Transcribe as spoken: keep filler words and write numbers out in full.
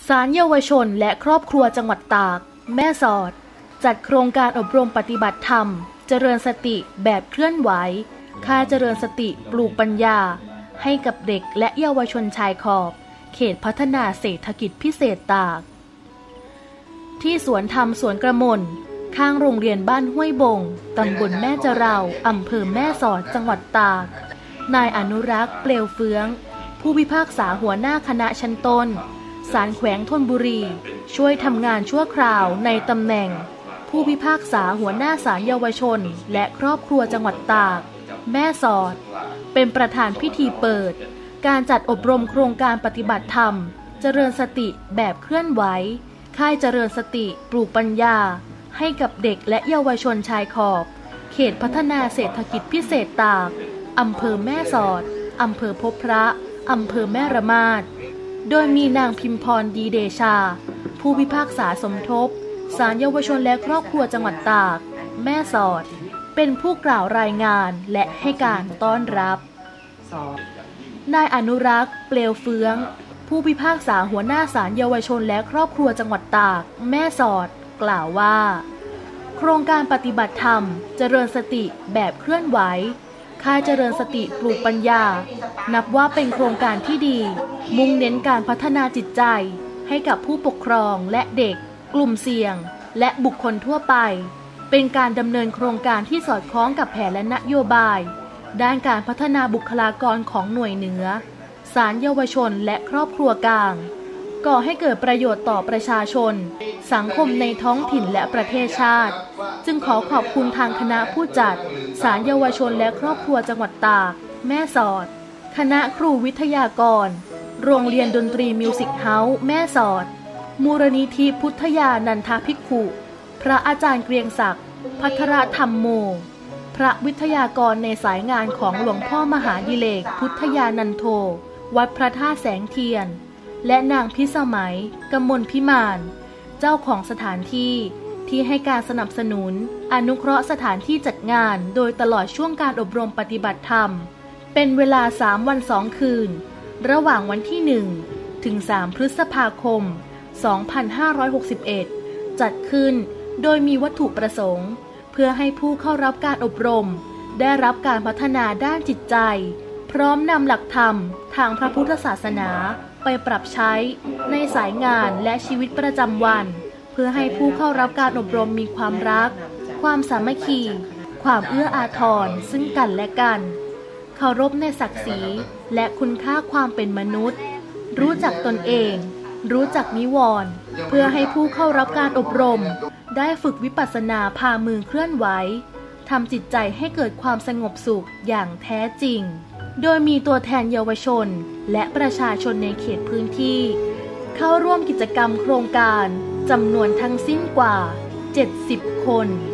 ศาลเยาวชนและครอบครัวจังหวัดตากแม่สอดจัดโครงการอบรมปฏิบัติธรรมเจริญสติแบบเคลื่อนไหวค่ายเจริญสติปลูกปัญญาให้กับเด็กและเยาวชนชายขอบเขตพัฒนาเศรษฐกิจพิเศษตากที่สวนธรรมสวนกระมนข้างโรงเรียนบ้านห้วยบงตำบลแม่จะเราอำเภอแม่สอดจังหวัดตากนายอนุรักษ์เปลวเฟื้องผู้พิพากษาหัวหน้าคณะชั้นต้นศาลแขวงธนบุรีช่วยทำงานชั่วคราวในตำแหน่งผู้พิพากษาหัวหน้าศาลเยาวชนและครอบครัวจังหวัดตากแม่สอดเป็นประธานพิธีเปิดการจัดอบรมโครงการปฏิบัติธรรมเจริญสติแบบเคลื่อนไหวค่ายเจริญสติปลูกปัญญาให้กับเด็กและเยาวชนชายขอบเขตพัฒนาเศรษฐกิจพิเศษตากอำเภอแม่สอดอำเภอพบพระอำเภอแม่ระมาดโดยมีนางพิมพรดีเดชาผู้พิพากษาสมทบศาลเยาวชนและครอบครัวจังหวัดตากแม่สอดเป็นผู้กล่าวรายงานและให้การต้อนรับนายอนุรักษ์เปลวเฟื้องผู้พิพากษาหัวหน้าศาลเยาวชนและครอบครัวจังหวัดตากแม่สอดกล่าวว่าโครงการปฏิบัติธรรมเจริญสติแบบเคลื่อนไหวค่ายเจริญสติปลูกปัญญานับว่าเป็นโครงการที่ดีมุ่งเน้นการพัฒนาจิตใจให้กับผู้ปกครองและเด็กกลุ่มเสี่ยงและบุคคลทั่วไปเป็นการดำเนินโครงการที่สอดคล้องกับแผนและนโยบายด้านการพัฒนาบุคลากรของหน่วยเหนือศาลเยาวชนและครอบครัวกลางก่อให้เกิดประโยชน์ต่อประชาชนสังคมในท้องถิ่นและประเทศชาติจึงขอขอบคุณทางคณะผู้จัดศาลเยาวชนและครอบครัวจังหวัดตากแม่สอดคณะครูวิทยากรโรงเรียนดนตรีมิวสิกเฮาส์แม่สอดมูลนิธิพุทธญานันทภิกขุพระอาจารย์เกรียงศักดิ์ภัทรธรรมโมพระวิทยากรในสายงานของหลวงพ่อมหาดิเลกพุทธญานันโทวัดพระธาตุแสงเทียนและนางพิสมัยกมลพิมานเจ้าของสถานที่ที่ให้การสนับสนุนอนุเคราะห์สถานที่จัดงานโดยตลอดช่วงการอบรมปฏิบัติธรรมเป็นเวลาสามวันสองคืนระหว่างวันที่หนึ่งถึงสามพฤษภาคมสองพันห้าร้อยหกสิบเอ็ดจัดขึ้นโดยมีวัตถุประสงค์เพื่อให้ผู้เข้ารับการอบรมได้รับการพัฒนาด้านจิตใจพร้อมนำหลักธรรมทางพระพุทธศาสนาไปปรับใช้ในสายงานและชีวิตประจำวันเพื่อให้ผู้เข้ารับการอบรมมีความรักความสามัคคีความเอื้ออาทรซึ่งกันและกันเคารพในศักดิ์ศรีและคุณค่าความเป็นมนุษย์รู้จักตนเองรู้จักนิวรณ์เพื่อให้ผู้เข้ารับการอบรมได้ฝึกวิปัสสนาพามือเคลื่อนไหวทำจิตใจให้เกิดความสงบสุขอย่างแท้จริงโดยมีตัวแทนเยาวชนและประชาชนในเขตพื้นที่เข้าร่วมกิจกรรมโครงการจำนวนทั้งสิ้นกว่าเจ็ดสิบคน